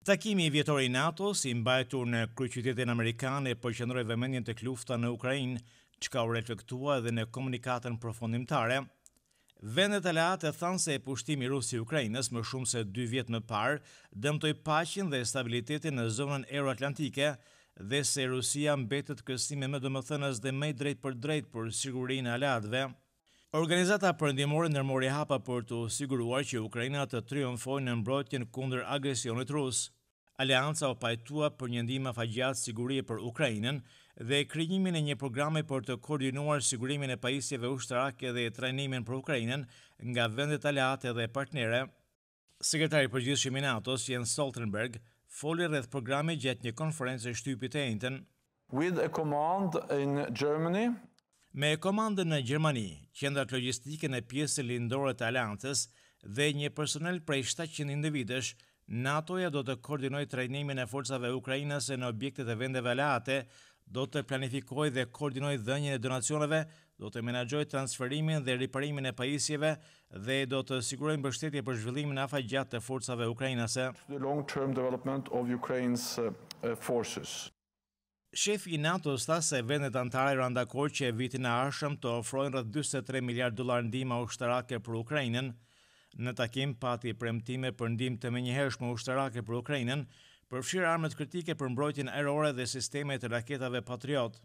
Takimi vjetor I NATO-s I mbajtur në kryeqytetin amerikan e përqendroi vëmendjen tek lufta në Ukrainë, çka u reflektua edhe në komunikatën përfundimtare. Vendet aleate thanë se pushtimi rus I Ukrainës më shumë se 2 vjet më parë dëmtoi paqen dhe stabilitetin në zonën euroatlantike dhe se Rusia mbetet kërcënimi më domethënës dhe më drejt për drejt për sigurinë e aleatëve. Organizata Perëndimore ndërmori hapa për të siguruar që Ukraina të triumfojë në mbrojtjen kundër agresionit rus. Aleanca u pajtua për një ndihmë afatgjatë sigurie për Ukrainën dhe krijimin e një programi për të koordinuar sigurimin e pajisjeve ushtarake dhe trajnimin për Ukrainën nga vendet aleate dhe partnere. Sekretari I përgjithshëm I NATO-s Jens Stoltenberg foli rreth programit gjatë një konferencë shtypit të njëjtën. With a command in Germany, Me komandën në Gjermani, qendrat logjistike në pjesën lindore të aleancës dhe një personel prej 700 individësh, NATO-ja do të koordinojë trajnimin e forcave ukrainase në objektet e vendeve aleate, do të planifikojë dhe koordinojë dhënien e donacioneve, do të menaxhojë transferimin dhe riparimin e pajisjeve dhe do të sigurojë mbështetje për zhvillimin afatgjatë të forcave ukrainase. the long-term development of Ukraine's forces. Shefi I NATO-s tha se vendet anëtare janë dakord që vitin e ardhshëm të ofrojnë rreth 43 miliard dollar ndihmë ushtarake për Ukrainën. Në takim pati premtime për ndihmë të menjëhershme ushtarake për Ukrainën, përfshirë armët kritike për mbrojtjen ajrore dhe sisteme të raketave Patriot.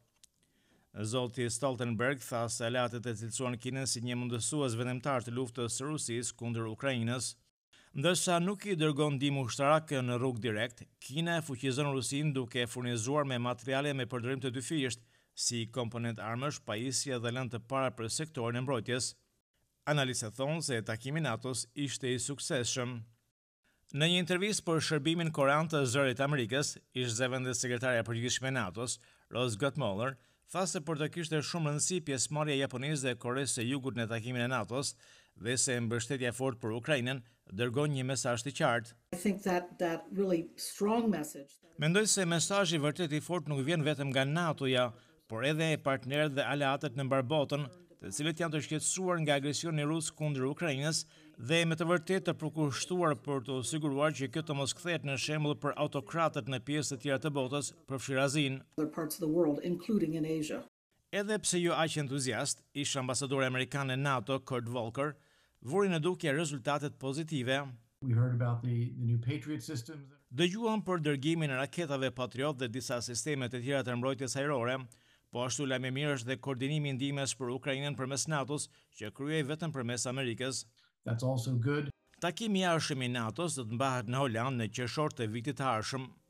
Zoti Stoltenberg tha se aleatët e cilësuan Kinën si një mundësues vendimtar të luftës së Rusisë kundër Ukrainës. Ndërsa nuk I dërgon ndihmë ushtarake në rrugë direkt, Kina e fuqizon Rusinë duke furnizuar me materiale me përdorim të dyfisht, si komponent armësh, pajisje dhe lëndë të para për sektorin e mbrojtjes. Analistët thonë se takimi I NATO-s ishte I suksesshëm. Në një intervistë për shërbimin korean të Zërit Amerikës, ish zëvendës sekretarja e përgjithshme e NATO-s, Rose Gottemoeller, tha se për të kishte shumë rëndësi pjesëmarrja e Japonisë dhe Koresë së Jugut në takimin e NATO-s dhe se mbështetja fort për Ukrainën dërgon një mesazh të qartë. I think that really strong message. Mendoj se mesazhi vërtet I fortë nuk vjen vetëm nga NATO-ja, por edhe e partnerët dhe aleatët në mbar botën, të cilët janë të shqetësuar nga agresioni rus kundër Ukrainës dhe me të vërtetë të përkushtuar për të siguruar që kjo të mos kthehet në shembull për autokratët në pjesë të tjera të botës, përfshirë Azinë. Other parts of the world, including in Asia. Edhe pse jo aq entuziast, ish ambasadori amerikan e NATO Kurt Volker vuri në dukje rezultatet pozitive. We heard about the new Patriot systems. Dëgjuan për dërgimin e raketave Patriot dhe disa sisteme të tjera të mbrojtjes ajrore. Po ashtu lajm e mirë është dhe koordinimi I ndihmës për Ukrainën përmes NATO-s, që kryhej vetëm përmes Amerikës. That's also good. Takimi I jashtëm I NATO-s do të mbahet në Holand në qershor të vitit të ardhshëm.